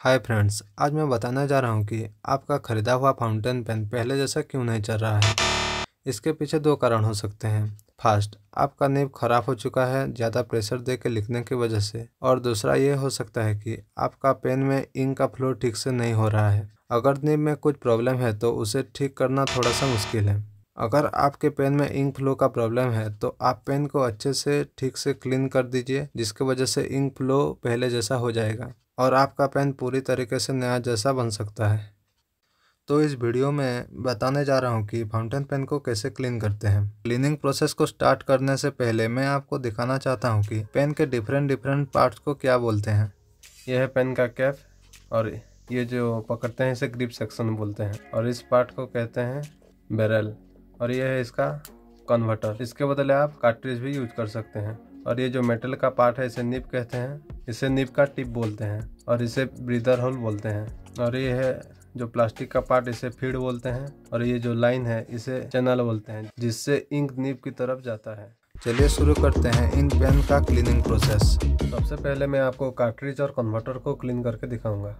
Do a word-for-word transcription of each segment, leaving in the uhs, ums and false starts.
Hi friends, आज मैं बताने जा रहा हूँ कि आपका ख़रीदा हुआ फाउंटेन पेन पहले जैसा क्यों नहीं चल रहा है। इसके पीछे दो कारण हो सकते हैं। फर्स्ट, आपका निब ख़राब हो चुका है ज़्यादा प्रेशर दे के लिखने की वजह से, और दूसरा ये हो सकता है कि आपका पेन में इंक का फ्लो ठीक से नहीं हो रहा है। अगर निब में कुछ प्रॉब्लम है तो उसे ठीक करना थोड़ा सा मुश्किल है। अगर आपके पेन में इंक फ्लो का प्रॉब्लम है तो आप पेन को अच्छे से ठीक से क्लीन कर दीजिए, जिसकी वजह से इंक फ्लो पहले जैसा हो जाएगा और आपका पेन पूरी तरीके से नया जैसा बन सकता है। तो इस वीडियो में बताने जा रहा हूँ कि फाउंटेन पेन को कैसे क्लीन करते हैं। क्लीनिंग प्रोसेस को स्टार्ट करने से पहले मैं आपको दिखाना चाहता हूँ कि पेन के डिफरेंट डिफरेंट पार्ट्स को क्या बोलते हैं। यह है पेन का कैप, और ये जो पकड़ते हैं इसे ग्रिप सेक्शन बोलते हैं, और इस पार्ट को कहते हैं बैरल, और यह है इसका कन्वर्टर। इसके बदले आप कार्ट्रिज भी यूज कर सकते हैं। और ये जो मेटल का पार्ट है इसे निब कहते हैं, इसे निब का टिप बोलते हैं, और इसे ब्रीदर होल बोलते हैं। और ये है जो प्लास्टिक का पार्ट, इसे फीड बोलते हैं, और ये जो लाइन है इसे चैनल बोलते हैं, जिससे इंक निब की तरफ जाता है। चलिए शुरू करते हैं इन पेन का क्लीनिंग प्रोसेस। सबसे पहले मैं आपको कार्ट्रिज और कन्वर्टर को क्लीन करके दिखाऊंगा।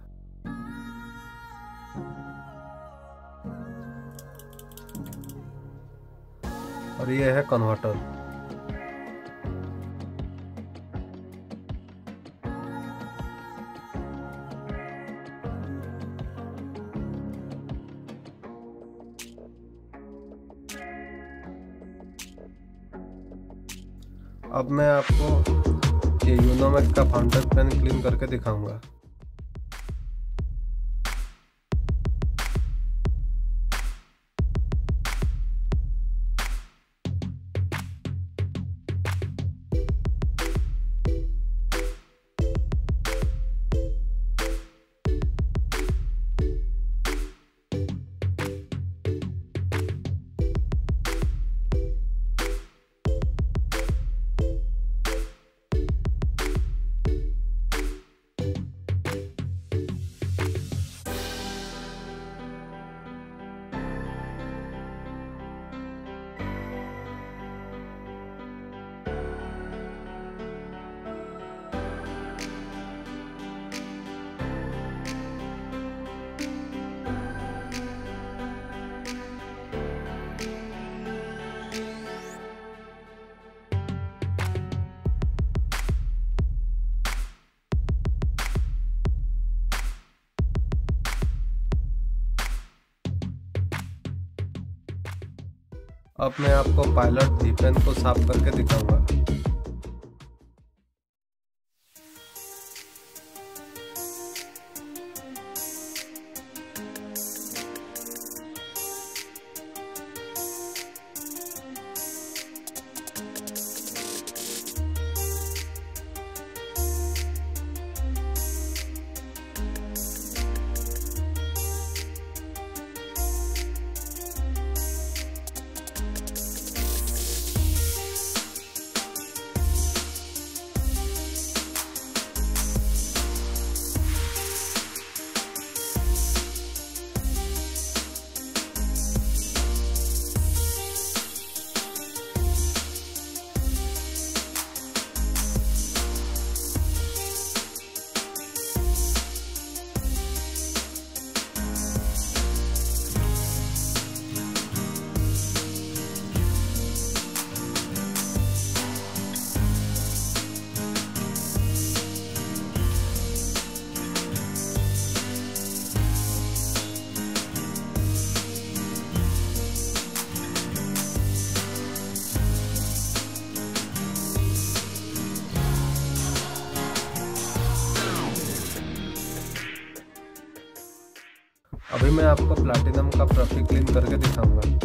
और ये है कन्वर्टर। अब मैं आपको ये यूनोमैक्स का फाउंटेन पेन क्लीन करके दिखाऊंगा। अब मैं आपको पायलट वी पेन को साफ करके दिखाऊंगा। अभी मैं आपको प्लैटिनम का फ्लफी क्लीन करके दिखाऊंगा।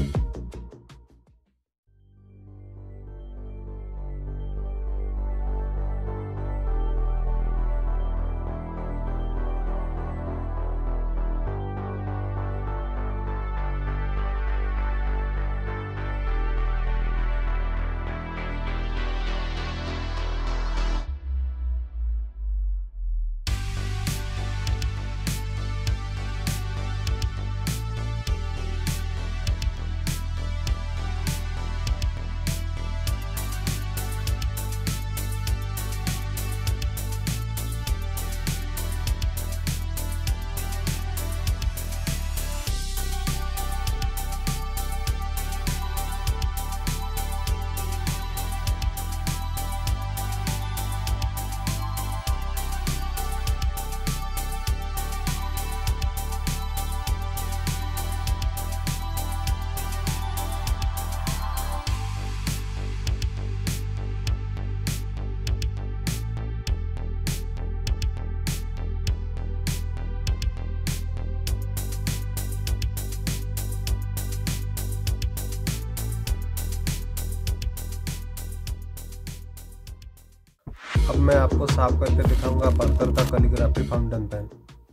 अब मैं आपको साफ करके दिखाऊंगा पार्कर का कैलीग्राफी फाउंटेन पेन।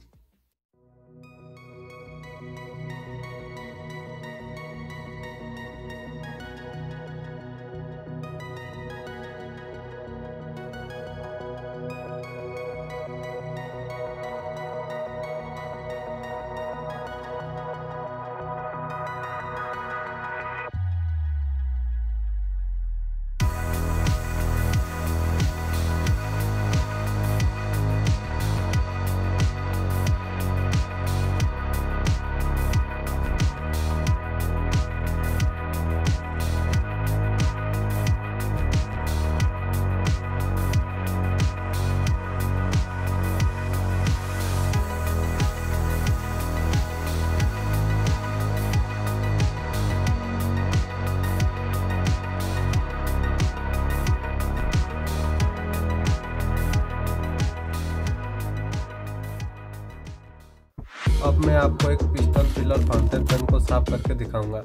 अब मैं आपको एक पिस्टल फिलर फाउंटेन पेन को साफ करके दिखाऊंगा।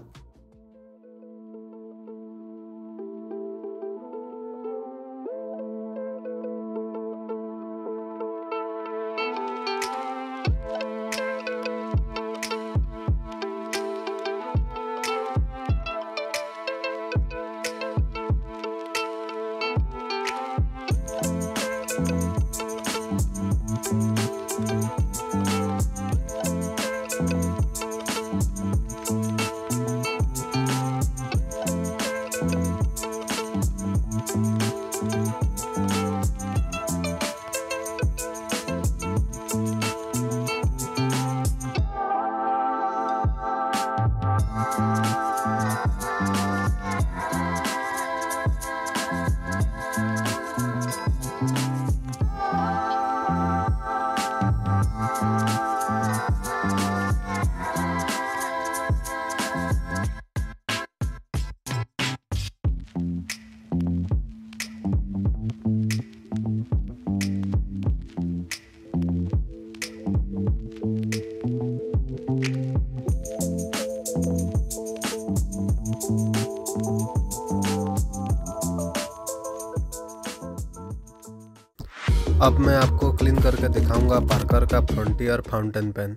अब मैं आपको क्लीन करके दिखाऊंगा पार्कर का फ्रंटियर फाउंटेन पेन।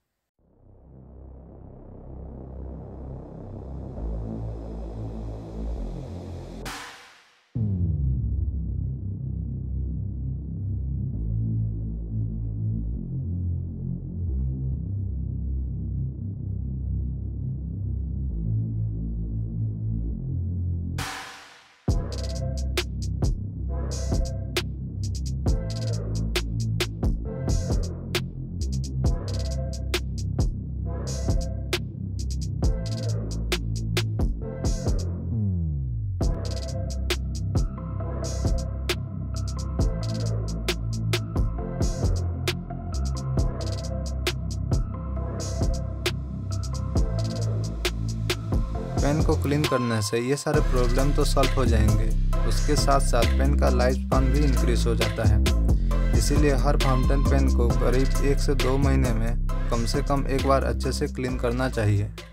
पेन को क्लीन करने से ये सारे प्रॉब्लम तो सॉल्व हो जाएंगे, उसके साथ साथ पेन का लाइफ स्पान भी इंक्रीज हो जाता है। इसीलिए हर फाउंटेन पेन को करीब एक से दो महीने में कम से कम एक बार अच्छे से क्लीन करना चाहिए।